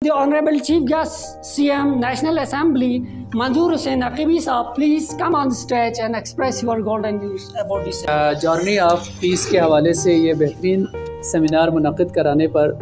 The Honorable Chief Guest, CM, National Assembly, Manzoor Hussain Aqibi Saab, please come on the stage and express your golden views about this. Journey of peace के हवाले से ये बेहतरीन seminar मुनक़िद कराने पर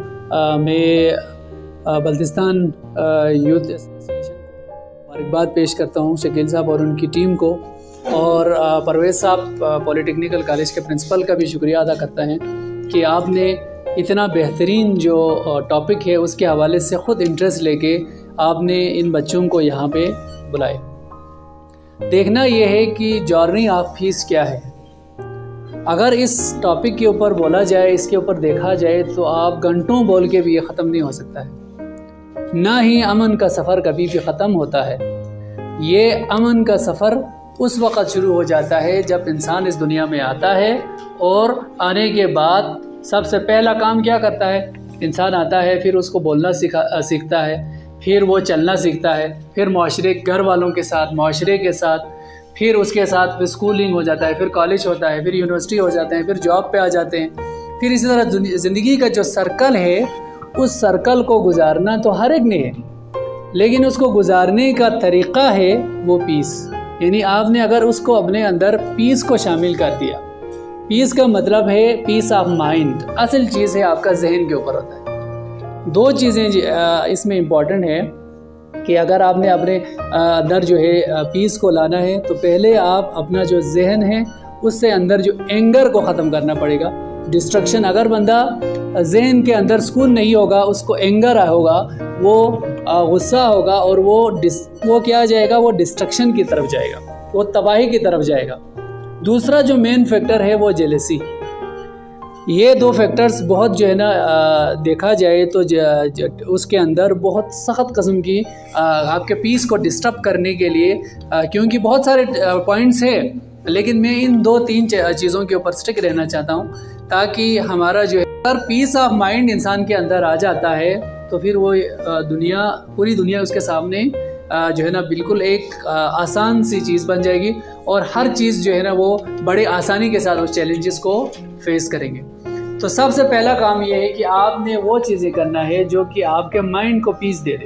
मैं Baltistan youth association को मुबारकबाद पेश करता हूँ, शकील साहब और उनकी टीम को, और परवेज़ साहब पॉलिटेक्निकल कॉलेज के प्रिंसिपल का भी शुक्रिया अदा करता है कि आपने इतना बेहतरीन जो टॉपिक है उसके हवाले से ख़ुद इंटरेस्ट लेके आपने इन बच्चों को यहाँ पे बुलाए। देखना यह है कि जर्नी ऑफ पीस क्या है। अगर इस टॉपिक के ऊपर बोला जाए, इसके ऊपर देखा जाए तो आप घंटों बोल के भी ये ख़त्म नहीं हो सकता है। ना ही अमन का सफ़र कभी भी ख़त्म होता है। ये अमन का सफ़र उस वक़्त शुरू हो जाता है जब इंसान इस दुनिया में आता है, और आने के बाद सबसे पहला काम क्या करता है? इंसान आता है, फिर उसको बोलना सीखता है, फिर वो चलना सीखता है, फिर माशरे घर वालों के साथ, माशरे के साथ, फिर उसके साथ फिर स्कूलिंग हो जाता है, फिर कॉलेज होता है, फिर यूनिवर्सिटी हो जाते हैं, फिर जॉब पे आ जाते हैं। फिर इसी तरह ज़िंदगी का जो सर्कल है, उस सर्कल को गुजारना तो हर एक ने है, लेकिन उसको गुजारने का तरीक़ा है वो पीस। यानी आपने अगर उसको अपने अंदर पीस को शामिल कर दिया, पीस का मतलब है पीस ऑफ माइंड। असल चीज़ है आपका जहन के ऊपर होता है। दो चीज़ें इसमें इम्पॉर्टेंट है कि अगर आपने अपने अंदर जो है पीस को लाना है, तो पहले आप अपना जो जहन है उससे अंदर जो एंगर को ख़त्म करना पड़ेगा, डिस्ट्रक्शन। अगर बंदा जहन के अंदर सुकून नहीं होगा, उसको एंगर होगा, वो गुस्सा होगा, और वो क्या जाएगा, वो डिस्ट्रक्शन की तरफ जाएगा, वो तबाही की तरफ जाएगा। दूसरा जो मेन फैक्टर है वो जेलसी। ये दो फैक्टर्स बहुत जो है ना देखा जाए तो उसके अंदर बहुत सख्त किस्म की आपके पीस को डिस्टर्ब करने के लिए, क्योंकि बहुत सारे पॉइंट्स है, लेकिन मैं इन दो तीन चीज़ों के ऊपर स्टिक रहना चाहता हूँ, ताकि हमारा जो है अगर पीस ऑफ माइंड इंसान के अंदर आ जाता है तो फिर वो पूरी दुनिया उसके सामने जो है ना बिल्कुल एक आसान सी चीज़ बन जाएगी, और हर चीज़ जो है ना वो बड़े आसानी के साथ उस चैलेंजेस को फेस करेंगे। तो सबसे पहला काम ये है कि आपने वो चीज़ें करना है जो कि आपके माइंड को पीस दे दे।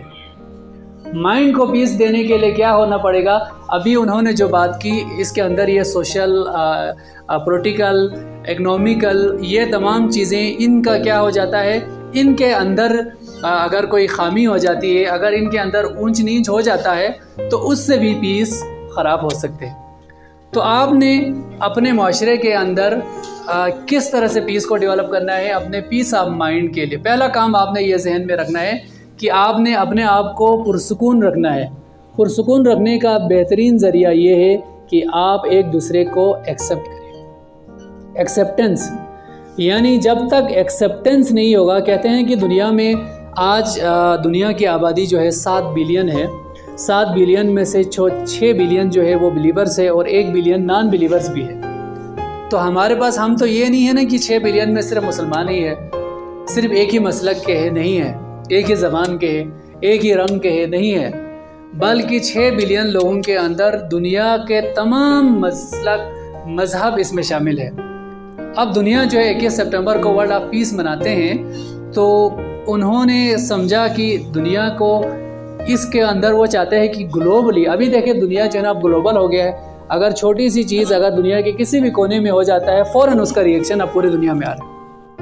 माइंड को पीस देने के लिए क्या होना पड़ेगा? अभी उन्होंने जो बात की, इसके अंदर ये सोशल, पॉलिटिकल, इकोनॉमिकल, ये तमाम चीज़ें, इनका क्या हो जाता है, इनके अंदर अगर कोई खामी हो जाती है, अगर इनके अंदर ऊंच नीच हो जाता है, तो उससे भी पीस ख़राब हो सकते हैं। तो आपने अपने माशरे के अंदर किस तरह से पीस को डेवलप करना है, अपने पीस ऑफ माइंड के लिए पहला काम आपने ये जहन में रखना है कि आपने अपने आप को पुरसुकून रखना है। पुरसुकून रखने का बेहतरीन ज़रिया ये है कि आप एक दूसरे को एक्सेप्ट करें। एक्सेप्टेंस, यानी जब तक एक्सेप्टेंस नहीं होगा, कहते हैं कि दुनिया में आज दुनिया की आबादी जो है 7 बिलियन है। 7 बिलियन में से 6 बिलियन जो है वो बिलीवर्स है, और 1 बिलियन नॉन बिलीवर्स भी है। तो हमारे पास, हम तो ये नहीं है ना कि 6 बिलियन में सिर्फ मुसलमान ही है, सिर्फ एक ही मसलक के है, नहीं है, एक ही ज़बान के है, एक ही रंग के है, नहीं है, बल्कि 6 बिलियन लोगों के अंदर दुनिया के तमाम मसलक, मज़हब इसमें शामिल है। अब दुनिया जो है 21 सितंबर को वर्ल्ड ऑफ पीस मनाते हैं, तो उन्होंने समझा कि दुनिया को इसके अंदर वो चाहते हैं कि ग्लोबली, अभी देखिए दुनिया जो है ना अब ग्लोबल हो गया है। अगर छोटी सी चीज़ अगर दुनिया के किसी भी कोने में हो जाता है, फ़ौरन उसका रिएक्शन अब पूरी दुनिया में आ रहा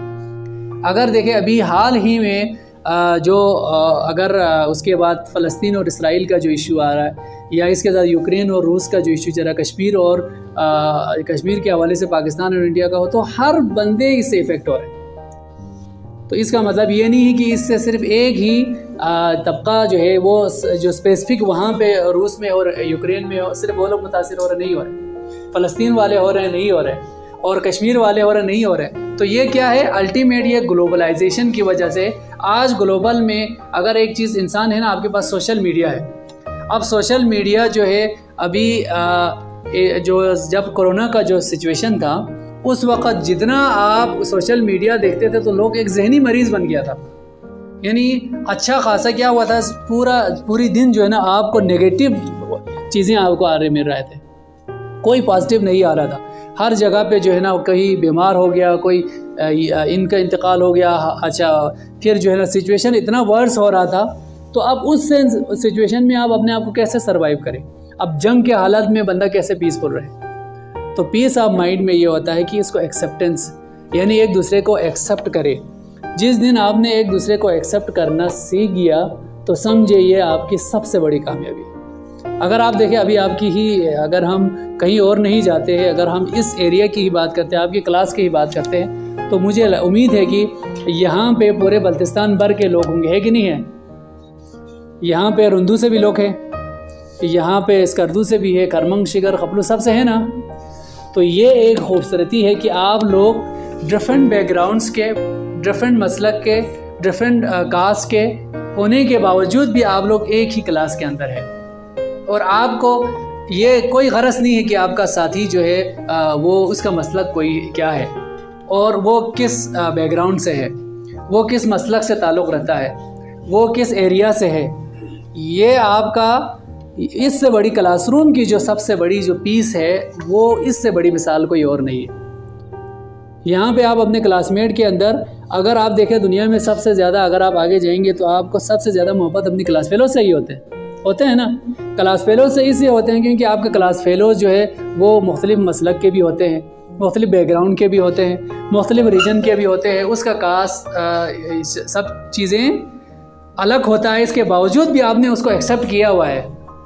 है। अगर देखें अभी हाल ही में अगर उसके बाद फ़लस्तीन और इसराइल का जो इशू आ रहा है, या इसके साथ यूक्रेन और रूस का जो इशू चला, कश्मीर और कश्मीर के हवाले से पाकिस्तान और इंडिया का हो, तो हर बंदे इससे इफ़ेक्ट हो रहे हैं। तो इसका मतलब ये नहीं है कि इससे सिर्फ एक ही तबका जो है वो जो स्पेसिफिक वहाँ पे रूस में और यूक्रेन में सिर्फ वो लोग मुतासिर हो रहे, नहीं हो रहे। फ़लस्तीन वाले हो रहे हैं, नहीं हो रहे, और कश्मीर वाले हो रहे, नहीं हो रहे। तो ये क्या है? अल्टीमेट ये ग्लोबलाइजेशन की वजह से आज ग्लोबल में अगर एक चीज़ इंसान है ना, आपके पास सोशल मीडिया है। अब सोशल मीडिया जो है अभी जब कोरोना का जो सिचुएशन था, उस वक़्त जितना आप सोशल मीडिया देखते थे तो लोग एक जहनी मरीज़ बन गया था। यानी अच्छा खासा क्या हुआ था, पूरी दिन जो है ना आपको नेगेटिव चीज़ें आपको आ रहे मिल रहे थे, कोई पॉजिटिव नहीं आ रहा था। हर जगह पे जो है ना कहीं बीमार हो गया, कोई इनका इंतकाल हो गया। अच्छा, फिर जो है ना सिचुएशन इतना वर्स हो रहा था, तो अब उस सिचुएशन में आप अपने आप को कैसे सरवाइव करें? अब जंग के हालात में बंदा कैसे पीसफुल रहे? तो पीस ऑफ माइंड में ये होता है कि इसको एक्सेप्टेंस, यानी एक दूसरे को एक्सेप्ट करे। जिस दिन आपने एक दूसरे को एक्सेप्ट करना सीख गया तो समझिए ये आपकी सबसे बड़ी कामयाबी। अगर आप देखें अभी आपकी ही, अगर हम कहीं और नहीं जाते हैं, अगर हम इस एरिया की ही बात करते हैं, आपकी क्लास की ही बात करते हैं, तो मुझे उम्मीद है कि यहाँ पे पूरे बल्तिस्तान भर के लोग होंगे, है कि नहीं है? यहाँ पे रुंदू से भी लोग हैं, यहाँ पे स्कर्दू से भी है, करमंग, शिगर, खपलू, सबसे है ना। तो ये एक खूबसूरती है कि आप लोग डिफरेंट बैकग्राउंड्स के, डिफरेंट मसलक के, डिफरेंट कास्ट के होने के बावजूद भी आप लोग एक ही क्लास के अंदर है। और आपको ये कोई गरज नहीं है कि आपका साथी जो है वो उसका मसलक कोई क्या है, और वो किस बैकग्राउंड से है, वो किस मसलक से ताल्लुक़ रखता है, वो किस एरिया से है। ये आपका इससे बड़ी क्लासरूम की जो सबसे बड़ी जो पीस है, वो इससे बड़ी मिसाल कोई और नहीं है। यहाँ पे आप अपने क्लासमेट के अंदर, अगर आप देखें दुनिया में सबसे ज़्यादा, अगर आप आगे जाएंगे तो आपको सबसे ज़्यादा मोहब्बत अपनी क्लास फेलो से ही होते हैं ना। क्लास फेलो से इसलिए होते हैं क्योंकि आपके क्लास फेलो जो है वो मुख्तलिफ मसलक के भी होते हैं, मुख्तलिफ बैकग्राउंड के भी होते हैं, मुख्तलिफ रीजन के भी होते हैं, उसका कास्ट सब चीज़ें अलग होता है। इसके बावजूद भी आपने उसको एक्सेप्ट किया हुआ है।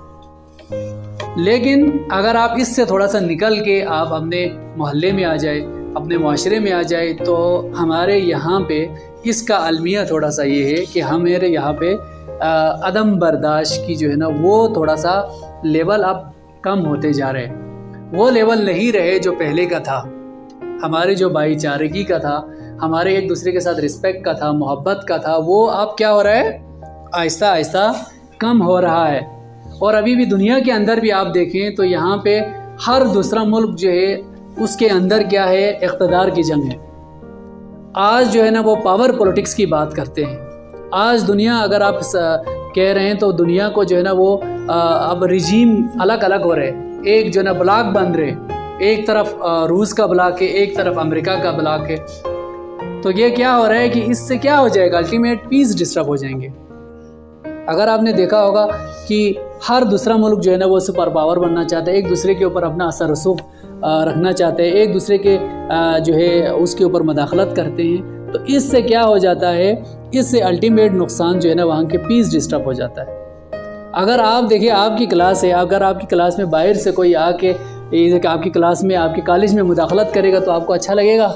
लेकिन अगर आप इससे थोड़ा सा निकल के आप अपने मोहल्ले में आ जाए, अपने माशरे में आ जाए, तो हमारे यहाँ पे इसका अलमिया थोड़ा सा ये है कि हमारे यहाँ पे अदम बर्दाश्त की जो है ना वो थोड़ा सा लेवल अब कम होते जा रहे हैं। वो लेवल नहीं रहे जो पहले का था, हमारे जो भाईचारगी का था, हमारे एक दूसरे के साथ रिस्पेक्ट का था, मोहब्बत का था, वो अब क्या हो रहा है, आहिस्ता आहिस्ता कम हो रहा है। और अभी भी दुनिया के अंदर भी आप देखें तो यहाँ पे हर दूसरा मुल्क जो है उसके अंदर क्या है, इक़्तिदार की जंग है। आज जो है ना वो पावर पॉलिटिक्स की बात करते हैं। आज दुनिया, अगर आप कह रहे हैं तो दुनिया को जो है ना वो अब रिजीम अलग अलग हो रहे हैं। एक जो है ना ब्लॉक बन रहे, एक तरफ रूस का ब्लॉक है, एक तरफ अमेरिका का ब्लॉक है। तो ये क्या हो रहा है कि इससे क्या हो जाएगा, अल्टीमेट पीस डिस्टर्ब हो जाएंगे। अगर आपने देखा होगा कि हर दूसरा मुल्क जो है ना वो सुपर पावर बनना चाहता है, एक दूसरे के ऊपर अपना असर रसूख रखना चाहते हैं, एक दूसरे के जो है उसके ऊपर मदाखलत करते हैं। तो इससे क्या हो जाता है, इससे अल्टीमेट नुकसान जो है ना वहाँ के पीस डिस्टर्ब हो जाता है। अगर आप देखिए आपकी क्लास है, अगर आपकी क्लास में बाहर से कोई आके आपकी क्लास में, आपके कॉलेज में मुदाखलत करेगा तो आपको अच्छा लगेगा?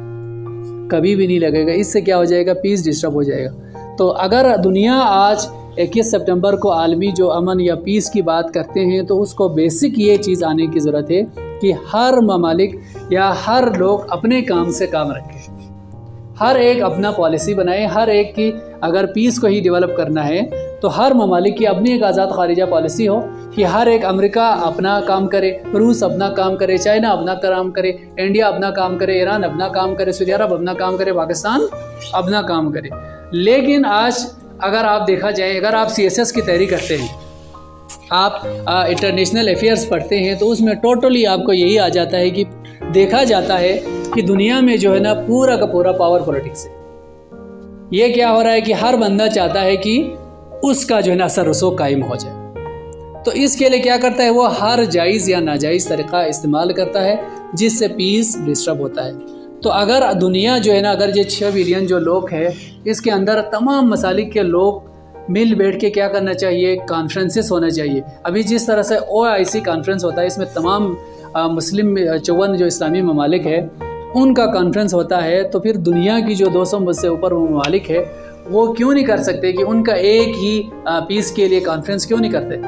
कभी भी नहीं लगेगा। इससे क्या हो जाएगा, पीस डिस्टर्ब हो जाएगा। तो अगर दुनिया आज 21 सितंबर को आलमी जो अमन या पीस की बात करते हैं, तो उसको बेसिक ये चीज़ आने की ज़रूरत है कि हर ममालिक या हर लोग अपने काम से काम रखें, हर एक अपना पॉलिसी बनाए। हर एक की अगर पीस को ही डेवलप करना है तो हर ममालिक की अपनी एक आज़ाद खारिजा पॉलिसी हो कि हर एक, अमेरिका अपना काम करे, रूस अपना काम करे, चाइना अपना काम करे, इंडिया अपना काम करे, ईरान अपना काम करे, सऊदी अरब अपना काम करे, पाकिस्तान अपना काम करे। लेकिन आज अगर आप देखा जाए, अगर आप CSS की तैयारी करते हैं, आप इंटरनेशनल अफेयर्स पढ़ते हैं, तो उसमें टोटली आपको यही आ जाता है कि देखा जाता है कि दुनिया में जो है ना पूरा का पूरा पावर पॉलिटिक्स है। ये क्या हो रहा है कि हर बंदा चाहता है कि उसका जो है ना असर रसूख कायम हो जाए। तो इसके लिए क्या करता है, वो हर जायज़ या नाजायज़ तरीक़ा इस्तेमाल करता है जिससे पीस डिस्टर्ब होता है। तो अगर दुनिया जो है ना, अगर ये 6 बिलियन जो लोग हैं, इसके अंदर तमाम मसालिक के लोग मिल बैठ के क्या करना चाहिए, कॉन्फ्रेंसेस होना चाहिए। अभी जिस तरह से OIC कॉन्फ्रेंस होता है, इसमें तमाम मुस्लिम 54 जो इस्लामी ममालिक है उनका कॉन्फ्रेंस होता है। तो फिर दुनिया की जो 200 से ऊपर ममालिक है वो क्यों नहीं कर सकते कि उनका एक ही पीस के लिए कॉन्फ्रेंस क्यों नहीं करते?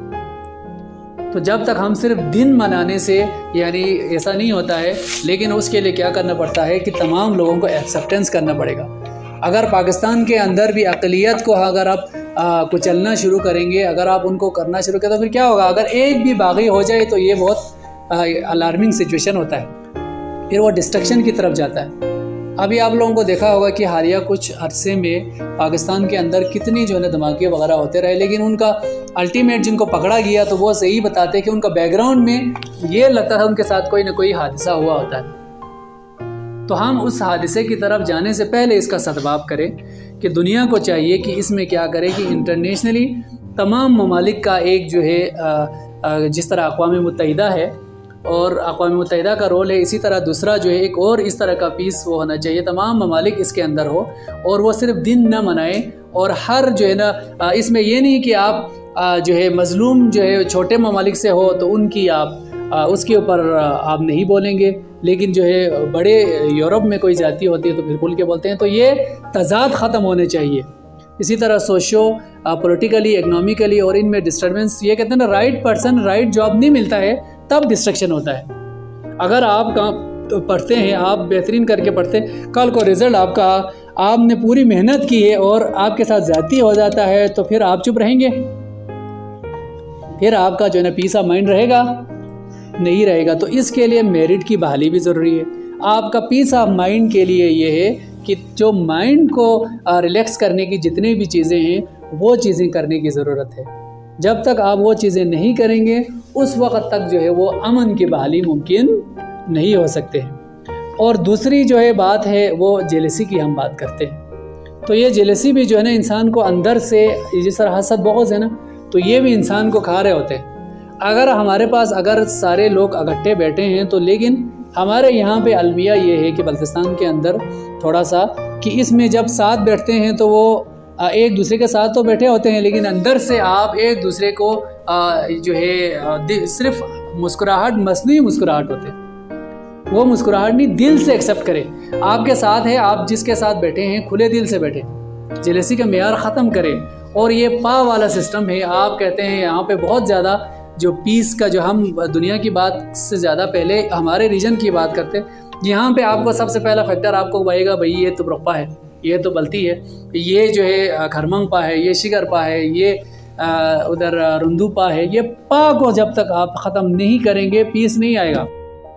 तो जब तक हम सिर्फ दिन मनाने से, यानी ऐसा नहीं होता है, लेकिन उसके लिए क्या करना पड़ता है कि तमाम लोगों को एक्सेप्टेंस करना पड़ेगा। अगर पाकिस्तान के अंदर भी अक़लियत को अगर आप कुचलना शुरू करेंगे, अगर आप उनको करना शुरू करें, तो फिर क्या होगा, अगर एक भी बागी हो जाए तो ये बहुत अलार्मिंग सिचुएशन होता है, फिर वो डिस्ट्रक्शन की तरफ जाता है। अभी आप लोगों को देखा होगा कि हालिया कुछ अरसे में पाकिस्तान के अंदर कितनी जो है धमाके वगैरह होते रहे, लेकिन उनका अल्टीमेट जिनको पकड़ा गया तो वो सही बताते कि उनका बैकग्राउंड में ये लगता था उनके साथ कोई ना कोई हादसा हुआ होता है। तो हम उस हादसे की तरफ जाने से पहले इसका सद्भाव करें कि दुनिया को चाहिए कि इसमें क्या करें कि इंटरनेशनली तमाम ममालिक का एक जो है जिस तरह अक़वाम मुत्तहिदा है और अक़वाम मुत्तहिदा का रोल है, इसी तरह दूसरा जो है एक और इस तरह का पीस वो होना चाहिए, तमाम ममालिक इसके अंदर हो और वो सिर्फ दिन न मनाएं। और हर जो है ना इसमें ये नहीं कि आप जो है मज़लूम जो है छोटे ममालिक से हो तो उनकी आप उसके ऊपर आप नहीं बोलेंगे, लेकिन जो है बड़े यूरोप में कोई जाति होती है तो फिर खुल के बोलते हैं। तो ये तज़ाद ख़त्म होने चाहिए। इसी तरह सोशो पॉलिटिकली इकनॉमिकली और इनमें डिस्टर्बेंस, ये कहते हैं ना राइट पर्सन राइट जॉब नहीं मिलता है तब डिस्ट्रक्शन होता है। अगर आप काम पढ़ते हैं, आप बेहतरीन करके पढ़ते हैं, कल को रिज़ल्ट आपका आपने पूरी मेहनत की है और आपके साथ ज़्यादती हो जाता है तो फिर आप चुप रहेंगे? फिर आपका जो है ना पीस ऑफ माइंड रहेगा? नहीं रहेगा। तो इसके लिए मेरिट की बहाली भी ज़रूरी है। आपका पीस ऑफ माइंड के लिए ये है कि जो माइंड को रिलैक्स करने की जितनी भी चीज़ें हैं वो चीज़ें करने की ज़रूरत है। जब तक आप वो चीज़ें नहीं करेंगे उस वक़्त तक जो है वो अमन की बहाली मुमकिन नहीं हो सकते हैं। और दूसरी जो है बात है वो जेलसी की हम बात करते हैं। तो ये जेलसी भी जो है ना इंसान को अंदर से, जिस तरह हसद बहुत है ना, तो ये भी इंसान को खा रहे होते हैं। अगर हमारे पास अगर सारे लोग इकट्ठे बैठे हैं तो, लेकिन हमारे यहाँ पे अलमिया ये है कि बल्तिस्तान के अंदर थोड़ा सा कि इसमें जब साथ बैठते हैं तो वो एक दूसरे के साथ तो बैठे होते हैं, लेकिन अंदर से आप एक दूसरे को जो है सिर्फ मुस्कुराहट, मसनूई मुस्कुराहट होते हैं, वो मुस्कुराहट नहीं, दिल से एक्सेप्ट करें। आपके साथ है, आप जिसके साथ बैठे हैं खुले दिल से बैठे, जेलसी का मेयार ख़त्म करें। और ये पा वाला सिस्टम है। आप कहते हैं यहाँ पे बहुत ज़्यादा जो पीस का, जो हम दुनिया की बात से ज़्यादा पहले हमारे रीजन की बात करते हैं, यहाँ पे आपको सबसे पहला फैक्टर आपको आएगा भाई ये तो ब्रक़्पा है, ये तो बल्ती है, ये जो है खरमंग पा है, ये शिगर पा है, ये उधर रुंदू पा है। ये पा को जब तक आप ख़त्म नहीं करेंगे पीस नहीं आएगा।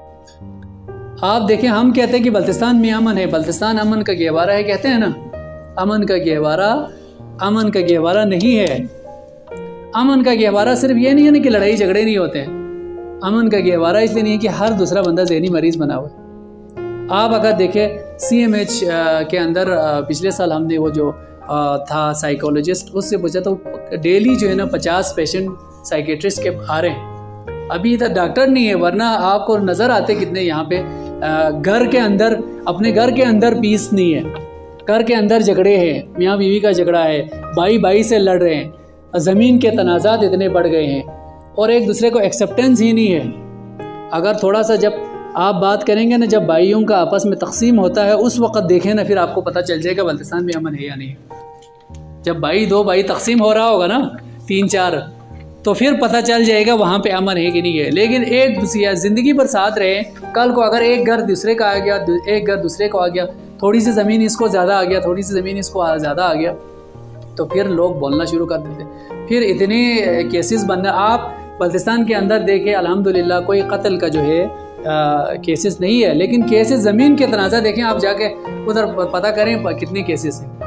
आप देखें, हम कहते हैं कि बल्तिस्तान में अमन है, बल्तिस्तान अमन का गहवारा है, कहते हैं ना, अमन का गहवारा, अमन का गहवारा नहीं है। अमन का गहवारा सिर्फ ये नहीं है ना कि लड़ाई झगड़े नहीं होते हैं। अमन का गहवारा इसलिए नहीं है कि हर दूसरा बंदा ज़हनी मरीज़ बना हुआ है। आप अगर देखें CMH के अंदर पिछले साल हमने वो जो था साइकोलॉजिस्ट, उससे पूछा तो डेली जो है ना 50 पेशेंट साइकेट्रिस्ट के आ रहे हैं। अभी इधर डॉक्टर नहीं है, वरना आपको नज़र आते कितने यहाँ पे घर के अंदर, अपने घर के अंदर पीस नहीं है, घर के अंदर झगड़े हैं, मियाँ बीवी का झगड़ा है, भाई भाई से लड़ रहे हैं, ज़मीन के तनाज़ात इतने बढ़ गए हैं और एक दूसरे को एक्सेप्टेंस ही नहीं है। अगर थोड़ा सा जब आप बात करेंगे ना, जब भाइयों का आपस में तकसीम होता है उस वक़्त देखें ना, फिर आपको पता चल जाएगा बल्तिस्तान में अमन है या नहीं। जब दो भाई तकसीम हो रहा होगा ना 3-4, तो फिर पता चल जाएगा वहाँ पे अमन है कि नहीं है। लेकिन एक दूसरी ज़िंदगी पर साथ रहे, कल को अगर एक घर दूसरे का आ गया, एक घर दूसरे को आ गया, थोड़ी सी ज़मीन इसको ज़्यादा आ गया, थोड़ी सी ज़मीन इसको ज़्यादा आ गया, तो फिर लोग बोलना शुरू कर देते। फिर इतने केसेस बनना, आप बल्तिस्तान के अंदर देखें अल्हम्दुलिल्लाह कोई कत्ल का जो है केसेस नहीं है, लेकिन केसेस ज़मीन के तनाज़ा देखें, आप जाके उधर पता करें कितने केसेस हैं।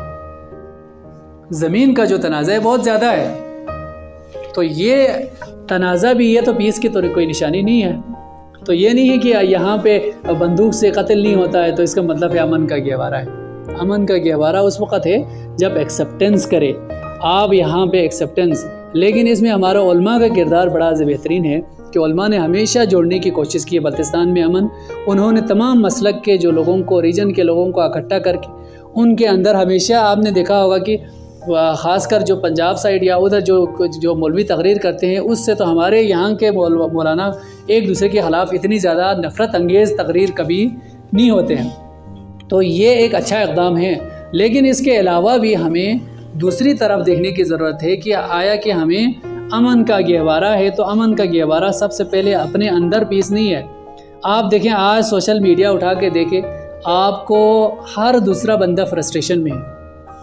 ज़मीन का जो तनाज़ा है बहुत ज़्यादा है। तो ये तनाज़ा भी है तो पीस की तो कोई निशानी नहीं है। तो ये नहीं है कि यहाँ पे बंदूक से कत्ल नहीं होता है तो इसका मतलब है अमन का गहवारा है। अमन का गहवारा उस वक़्त है जब एक्सेप्टेंस करे आप यहाँ पे एक्सेप्टेंस। लेकिन इसमें हमारा उलमा का किरदार बड़ा बेहतरीन है कि उलमा ने हमेशा जोड़ने की कोशिश की है बल्तिस्तान में अमन। उन्होंने तमाम मसलक के जो लोगों को, रीजन के लोगों को इकट्ठा करके उनके अंदर हमेशा आपने देखा होगा कि ख़ासकर जो पंजाब साइड या उधर जो मौलवी तकरीर करते हैं, उससे तो हमारे यहाँ के मौलाना एक दूसरे के ख़िलाफ़ इतनी ज़्यादा नफ़रत अंगेज़ तकरीर कभी नहीं होते हैं। तो ये एक अच्छा इक़दाम है। लेकिन इसके अलावा भी हमें दूसरी तरफ देखने की ज़रूरत है कि आया कि हमें अमन का गहवारा है, तो अमन का गहवारा सबसे पहले अपने अंदर पीस नहीं है। आप देखें, आज सोशल मीडिया उठा के देखें, आपको हर दूसरा बंदा फ्रस्ट्रेशन में है।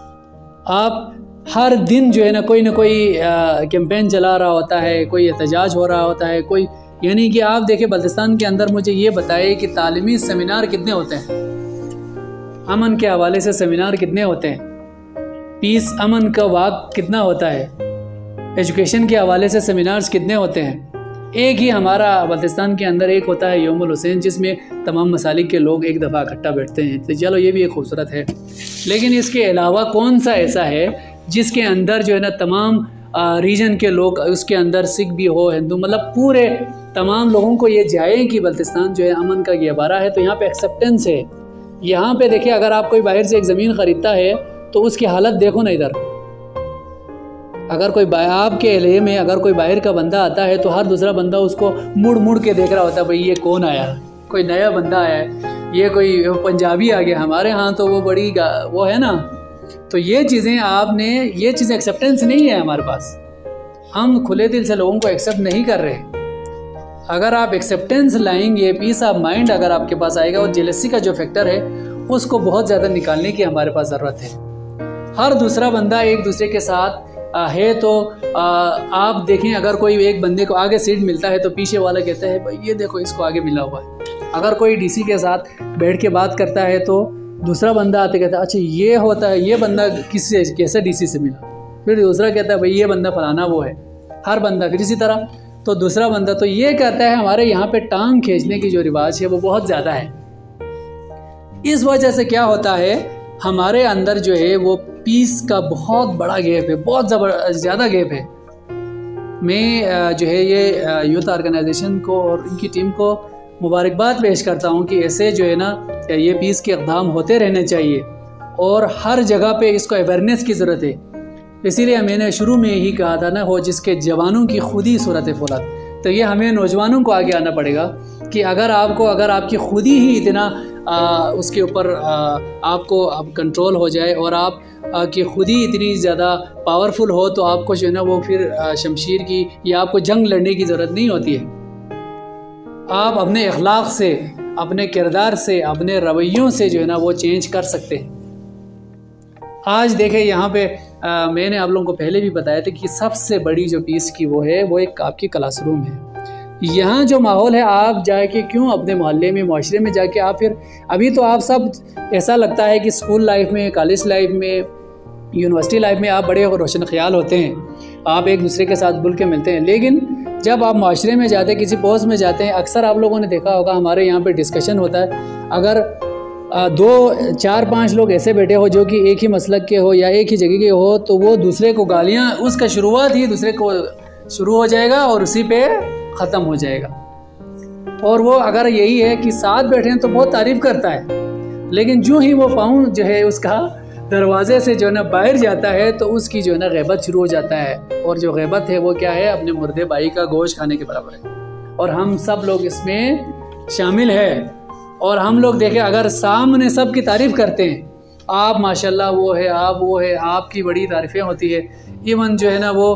आप हर दिन जो है ना कोई कैंपेन चला रहा होता है, कोई एहतजाज हो रहा होता है, कोई, यानी कि आप देखें बल्तिस्तान के अंदर मुझे ये बताइए कि तालीमी सेमिनार कितने होते हैं, अमन के हवाले से सेमिनार कितने होते हैं, पीस अमन का वाक़ कितना होता है, एजुकेशन के हवाले से सेमिनार्स कितने होते हैं, एक ही हमारा बल्तिस्तान के अंदर एक होता है यौमुल हुसैन, जिसमें तमाम मसालिक के लोग एक दफ़ा इकट्ठा बैठते हैं। तो चलो ये भी एक खूबसूरत है। लेकिन इसके अलावा कौन सा ऐसा है जिसके अंदर जो है ना तमाम रीजन के लोग, उसके अंदर सिख भी हो, हिंदू, मतलब पूरे तमाम लोगों को ये जाए कि बल्तिस्तान जो है अमन का गहवारा है। तो यहाँ पे एक्सेप्टेंस है। यहाँ पे देखिए, अगर आप कोई बाहर से एक ज़मीन ख़रीदता है तो उसकी हालत देखो ना इधर। अगर कोई आपके एरिया में अगर कोई बाहर का बंदा आता है तो हर दूसरा बंदा उसको मुड़ मुड़ के देख रहा होता है, भाई ये कौन आया, कोई नया बंदा आया है, ये कोई पंजाबी आ गया। हमारे यहाँ तो वो बड़ी वो है ना। तो ये चीज़ें आपने, ये चीज़ें एक्सेप्टेंस नहीं है हमारे पास। हम खुले दिल से लोगों को एक्सेप्ट नहीं कर रहे। अगर आप एक्सेप्टेंस लाएंगे, पीस ऑफ माइंड अगर आपके पास आएगा, और जेलसी का जो फैक्टर है उसको बहुत ज़्यादा निकालने की हमारे पास ज़रूरत है। हर दूसरा बंदा एक दूसरे के साथ है। तो आप देखें, अगर कोई एक बंदे को आगे सीट मिलता है तो पीछे वाला कहता है भाई ये देखो इसको आगे मिला हुआ है। अगर कोई डीसी के साथ बैठ के बात करता है तो दूसरा बंदा आते कहता है अच्छा ये होता है, ये बंदा किससे कैसे डीसी से मिला। फिर दूसरा कहता है भाई ये बंदा फलाना वो है। हर बंदा फिर इसी तरह, तो दूसरा बंदा तो ये कहता है। हमारे यहाँ पे टांग खींचने की जो रिवाज है वो बहुत ज़्यादा है। इस वजह से क्या होता है, हमारे अंदर जो है वो पीस का बहुत बड़ा गैप है, बहुत ज़्यादा गैप है। मैं जो है ये यूथ ऑर्गेनाइजेशन को और इनकी टीम को मुबारकबाद पेश करता हूँ कि ऐसे जो है ना ये पीस के इक़दाम होते रहने चाहिए और हर जगह पे इसको अवेयरनेस की ज़रूरत है। इसीलिए मैंने शुरू में ही कहा था ना, हो जिसके जवानों की खुद ही सूरत फौलाद। तो ये हमें नौजवानों को आगे आना पड़ेगा कि अगर आपकी खुद ही इतना उसके ऊपर आपको अब कंट्रोल हो जाए और आप कि खुद ही इतनी ज़्यादा पावरफुल हो तो आपको जो है ना वो फिर शमशीर की या आपको जंग लड़ने की ज़रूरत नहीं होती है। आप अपने अखलाक से, अपने किरदार से, अपने रवैयों से जो है ना वो चेंज कर सकते हैं। आज देखें यहाँ पे मैंने आप लोगों को पहले भी बताया था कि सबसे बड़ी जो पीस की वो है वो एक आपकी क्लासरूम है। यहाँ जो माहौल है, आप जाके क्यों अपने मोहल्ले में, माशरे में जाके आप फिर अभी तो आप सब ऐसा लगता है कि स्कूल लाइफ में, कॉलेज लाइफ में, यूनिवर्सिटी लाइफ में आप बड़े रोशन ख्याल होते हैं, आप एक दूसरे के साथ बुल के मिलते हैं। लेकिन जब आप माशरे में जाते हैं, किसी पोस्ट में जाते हैं, अक्सर आप लोगों ने देखा होगा हमारे यहाँ पे डिस्कशन होता है। अगर 2, 4, 5 लोग ऐसे बैठे हो जो कि एक ही मसलक के हो या एक ही जगह के हो, तो वो दूसरे को गालियाँ, उसका शुरुआत ही दूसरे को शुरू हो जाएगा और उसी पे ख़त्म हो जाएगा। और वो अगर यही है कि साथ बैठे हैं तो बहुत तारीफ़ करता है, लेकिन जो ही वो पाँव जो है उसका दरवाजे से जो है ना बाहर जाता है तो उसकी जो है ना ग़ैबत शुरू हो जाता है। और जो ग़ैबत है वो क्या है, अपने मुर्दे भाई का गोश्त खाने के बराबर है। और हम सब लोग इसमें शामिल है। और हम लोग देखें, अगर सामने सब की तारीफ़ करते हैं, आप माशाल्लाह वो है, आप वो है, आपकी बड़ी तारीफ़ें होती है। इवन जो है ना वो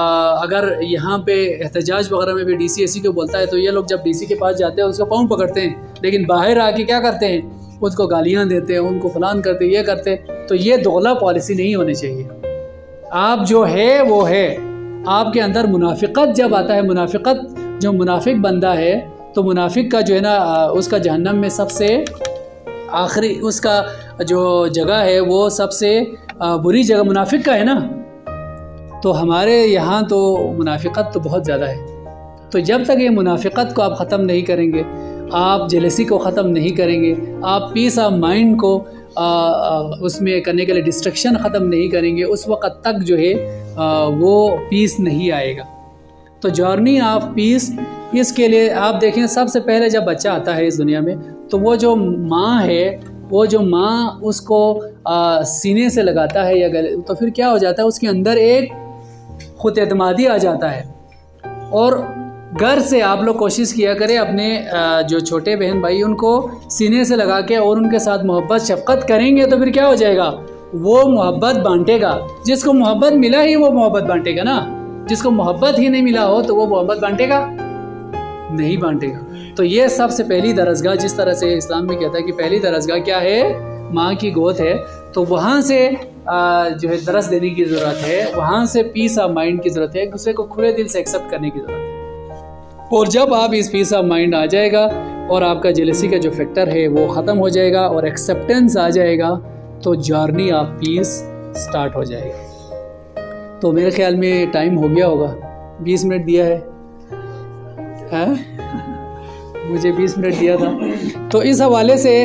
अगर यहाँ पे एहतजाज वगैरह में भी डीसी एसी को बोलता है तो ये लोग जब डीसी के पास जाते हैं उसका पाँव पकड़ते हैं, लेकिन बाहर आके क्या करते हैं, उसको गालियाँ देते हैं, उनको फलान करते, ये करते। तो ये दोगला पॉलिसी नहीं होनी चाहिए। आप जो है वो है। आपके अंदर मुनाफिकत जब आता है, मुनाफिकत, जो मुनाफिक बंदा है तो मुनाफिक का जो है ना उसका जहन्नम में सबसे आखिरी उसका जो जगह है वो सबसे बुरी जगह मुनाफिक का है ना। तो हमारे यहाँ तो मुनाफिकत तो बहुत ज़्यादा है। तो जब तक ये मुनाफिकत को आप ख़त्म नहीं करेंगे, आप जेलसी को ख़त्म नहीं करेंगे, आप पीस ऑफ माइंड को उसमें करने के लिए डिस्ट्रक्शन ख़त्म नहीं करेंगे, उस वक़्त तक जो है वो पीस नहीं आएगा। तो जर्नी ऑफ पीस, इसके लिए आप देखें सबसे पहले जब बच्चा आता है इस दुनिया में तो वो जो माँ है, वो जो माँ उसको सीने से लगाता है या गले, तो फिर क्या हो जाता है, उसके अंदर एक खुद एतमादी आ जाता है। और घर से आप लोग कोशिश किया करें अपने जो छोटे बहन भाई उनको सीने से लगा के और उनके साथ मोहब्बत शफकत करेंगे तो फिर क्या हो जाएगा, वो मोहब्बत बांटेगा। जिसको मोहब्बत मिला ही वो मोहब्बत बांटेगा ना। जिसको मोहब्बत ही नहीं मिला हो तो वो मोहब्बत बांटेगा नहीं बांटेगा। तो ये सबसे पहली दरसगाह, जिस तरह से इस्लाम में कहता है कि पहली दरसगाह क्या है, माँ की गोद है। तो वहाँ से जो है दरस देने की ज़रूरत है, वहाँ से पीस ऑफ माइंड की ज़रूरत है, एक दूसरे को खुले दिल से एक्सेप्ट करने की ज़रूरत है। और जब आप इस पीस ऑफ माइंड आ जाएगा और आपका जेलसी का जो फैक्टर है वो ख़त्म हो जाएगा और एक्सेप्टेंस आ जाएगा, तो जर्नी ऑफ पीस स्टार्ट हो जाएगा। तो मेरे ख्याल में टाइम हो गया होगा, 20 मिनट दिया है। है? मुझे 20 मिनट दिया था। तो इस हवाले से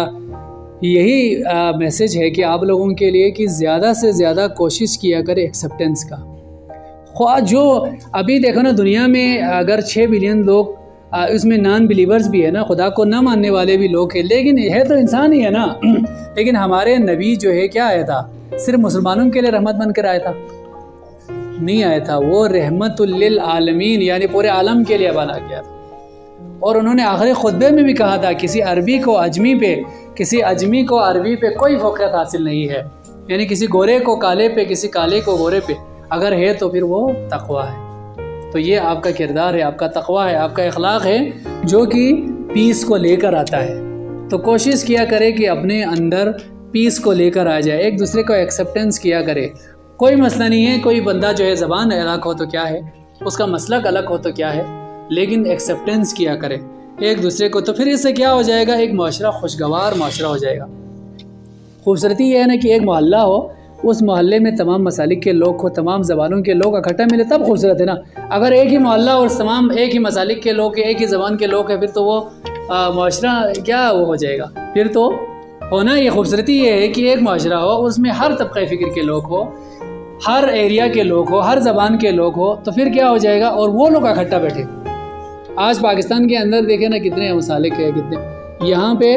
यही मैसेज है कि आप लोगों के लिए कि ज़्यादा से ज़्यादा कोशिश किया करें एक्सेप्टेंस का। ख्वाह जो अभी देखो ना, दुनिया में अगर 6 बिलियन लोग, उसमें नॉन बिलीवर्स भी है ना, खुदा को ना मानने वाले भी लोग हैं, लेकिन है तो इंसान ही है ना। लेकिन हमारे नबी जो है क्या आया था? सिर्फ मुसलमानों के लिए रहमत बनकर आया था? नहीं आया था, वो रहमतुल लिल आलमीन यानी पूरे आलम के लिए बना गया था। और उन्होंने आखिरी खुतबे में भी कहा था, किसी अरबी को अजमी पे, किसी अजमी को अरबी पे कोई फ़ौक़ियत हासिल नहीं है। यानी किसी गोरे को काले पे, किसी काले को गोरे पे अगर है तो फिर वो तक़वा है। तो ये आपका किरदार है, आपका तक़वा है, आपका अखलाक है जो कि पीस को लेकर आता है। तो कोशिश किया करे कि अपने अंदर पीस को लेकर आ जाए, एक दूसरे को एक्सेप्टेंस किया करे। कोई मसला नहीं है, कोई बंदा जो है ज़बान अलग हो तो क्या है, उसका मसलक अलग हो तो क्या है, लेकिन एक्सेप्टेंस किया करे एक दूसरे को। तो फिर इससे क्या हो जाएगा? एक माशरा खुशगवार माशरा हो जाएगा। खूबसूरती यह है ना कि एक मोहल्ला हो, उस मोहल्ले में तमाम मसालिक के लोग हो, तमाम ज़बानों के लोग इकट्ठा मिले, तब खूबसूरत है ना। अगर एक ही मोहल्ला और तमाम एक ही मसालिक के लोग, एक ही ज़बान के लोग हैं, फिर तो वो माशरा क्या वो हो जाएगा? फिर तो होना ये खूबसूरती ये है कि एक माशरा हो, उसमें हर तबक़े फ़िक्र के लोग हो, हर एरिया के लोग हो, हर ज़बान के लोग हो, तो फिर क्या हो जाएगा? और वो लोग इकट्ठा बैठे। आज पाकिस्तान के अंदर देखें ना, कितने मसालिक है, कितने। यहाँ पे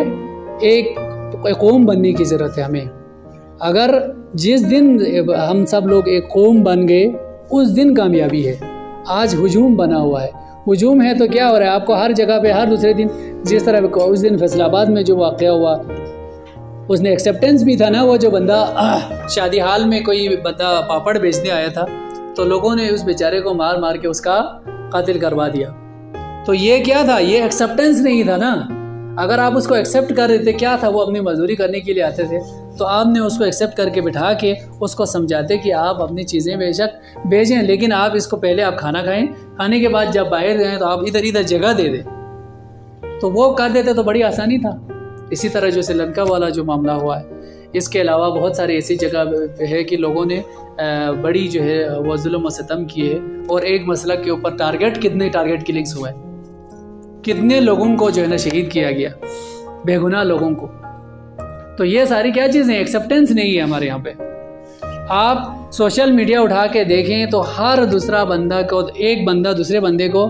एक कौम बनने की ज़रूरत है हमें। अगर जिस दिन हम सब लोग एक कौम बन गए, उस दिन कामयाबी है। आज हुजूम बना हुआ है, हुजूम है तो क्या हो रहा है? आपको हर जगह पे हर दूसरे दिन, जिस तरह उस दिन फैसलाबाद में जो वाक़या हुआ, उसने एक्सेप्टेंस भी था ना। वो जो बंदा शादी हाल में कोई बंदा पापड़ बेचने आया था, तो लोगों ने उस बेचारे को मार मार के उसका कातिल करवा दिया। तो ये क्या था? ये एक्सेप्टेंस नहीं था ना। अगर आप उसको एक्सेप्ट कर रहे थे, क्या था? वो अपनी मजदूरी करने के लिए आते थे, तो आपने उसको एक्सेप्ट करके बिठा के उसको समझाते कि आप अपनी चीज़ें बेशक भेजें, लेकिन आप इसको पहले आप खाना खाएं, खाने के बाद जब बाहर जाएं तो आप इधर इधर जगह दे दें। तो वो कर देते तो बड़ी आसानी था। इसी तरह जो श्रीलंका वाला जो मामला हुआ है, इसके अलावा बहुत सारी ऐसी जगह है कि लोगों ने बड़ी जो है वो जुल्म व सितम किए, और एक मसलक के ऊपर कितने टारगेट किलिंग्स हुए, कितने लोगों को जो है ना शहीद किया गया, बेगुनाह लोगों को। तो ये सारी क्या चीज़ें? एक्सेप्टेंस नहीं है हमारे यहाँ पे। आप सोशल मीडिया उठा के देखें तो हर दूसरा बंदा को, एक बंदा दूसरे बंदे को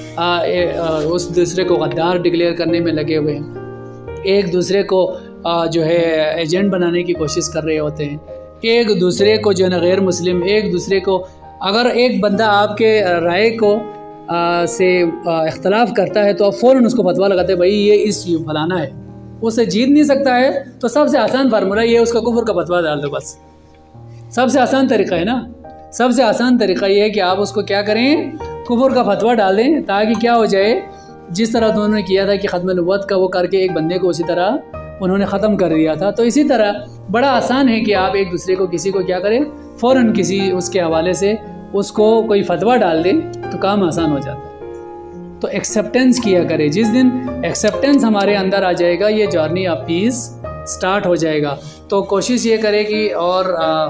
उस दूसरे को गद्दार डिक्लेयर करने में लगे हुए हैं, एक दूसरे को जो है एजेंट बनाने की कोशिश कर रहे होते हैं, एक दूसरे को जो है ना गैर मुस्लिम, एक दूसरे को, अगर एक बंदा आपके राय को से इख्तलाफ करता है तो आप फ़ौरन उसको फतवा लगाते हैं, भाई ये इस फलाना है, उससे जीत नहीं सकता है, तो सबसे आसान फार्मूला ये है, उसका कुफ्र का फतवा डाल दो। बस सबसे आसान तरीक़ा है ना। सबसे आसान तरीक़ा ये है कि आप उसको क्या करें? कुफ्र का फतवा डाल दें, ताकि क्या हो जाए, जिस तरह उन्होंने किया था कि ख़त्म नबुव्वत का वो करके एक बंदे को उसी तरह उन्होंने ख़त्म कर दिया था। तो इसी तरह बड़ा आसान है कि आप एक दूसरे को, किसी को क्या करें, फ़ौरन किसी उसके हवाले से उसको कोई फतवा डाल दें, तो काम आसान हो जाता है। तो एक्सेप्टेंस किया करें। जिस दिन एक्सेप्टेंस हमारे अंदर आ जाएगा, ये जर्नी ऑफ पीस स्टार्ट हो जाएगा। तो कोशिश ये करें कि, और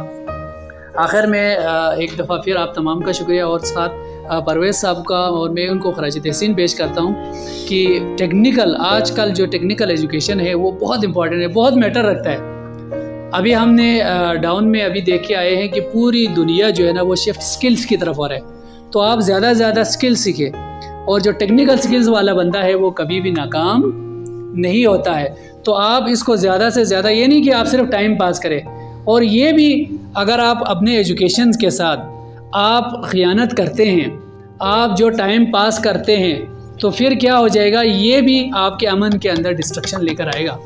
आखिर में एक दफ़ा फिर आप तमाम का शुक्रिया, और साथ परवेज़ साहब का, और मैं उनको खराज तहसीन पेश करता हूँ कि टेक्निकल, आजकल जो टेक्निकल एजुकेशन है वो बहुत इंपॉर्टेंट है, बहुत मैटर रखता है। अभी हमने डाउन में अभी देख के आए हैं कि पूरी दुनिया जो है ना वो शिफ्ट स्किल्स की तरफ हो रहा है। तो आप ज़्यादा से ज़्यादा स्किल सीखें, और जो टेक्निकल स्किल्स वाला बंदा है वो कभी भी नाकाम नहीं होता है। तो आप इसको ज़्यादा से ज़्यादा, ये नहीं कि आप सिर्फ टाइम पास करें, और ये भी अगर आप अपने एजुकेशन के साथ आप ख़यानत करते हैं, आप जो टाइम पास करते हैं, तो फिर क्या हो जाएगा, ये भी आपके अमन के अंदर डिस्ट्रक्शन लेकर आएगा।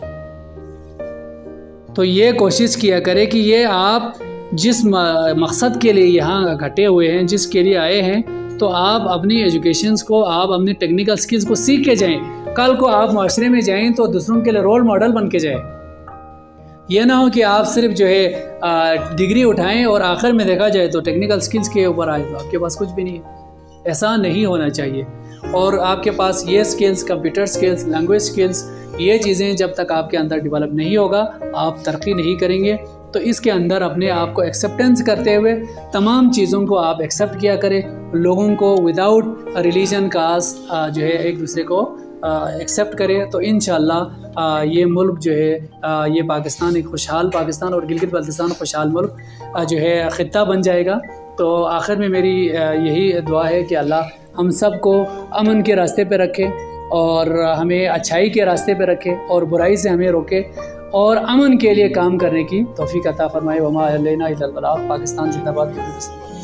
तो ये कोशिश किया करें कि ये आप जिस मकसद के लिए यहाँ इकट्ठे हुए हैं, जिसके लिए आए हैं, तो आप अपनी एजुकेशंस को, आप अपनी टेक्निकल स्किल्स को सीख के जाएं। कल को आप माशरे में जाएं तो दूसरों के लिए रोल मॉडल बन के जाएं। ये ना हो कि आप सिर्फ जो है डिग्री उठाएं और आखिर में देखा जाए तो टेक्निकल स्किल्स के ऊपर आए तो आपके पास कुछ भी नहीं है। ऐसा नहीं होना चाहिए। और आपके पास ये skills, computer skills, language skills, ये चीज़ें जब तक आपके अंदर डेवलप नहीं होगा, आप तरक्की नहीं करेंगे। तो इसके अंदर अपने आप को एक्सेप्टेंस करते हुए तमाम चीज़ों को आप एक्सेप्ट किया करें, लोगों को विदाउट रिलीजन कास्ट जो है एक दूसरे को एक्सेप्ट करें, तो इंशाअल्लाह ये मुल्क जो है ये पाकिस्तान एक खुशहाल पाकिस्तान और गिलगित बल्तिस्तान खुशहाल मुल्क जो है ख़ित्ता बन जाएगा। तो आखिर में मेरी यही दुआ है कि अल्लाह हम सब को अमन के रास्ते पे रखे और हमें अच्छाई के रास्ते पे रखे और बुराई से हमें रोके और अमन के लिए काम करने की तौफीक अता फरमाए। वमा अलैना इल्लल बलाग। पाकिस्तान जिंदाबाद।